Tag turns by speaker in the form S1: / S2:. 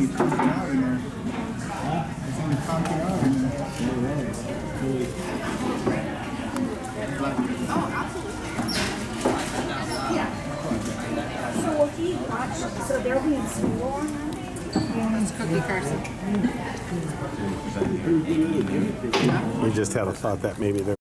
S1: So they'll be in school on Monday? It's Cookie Carson.
S2: We just had a thought that maybe they're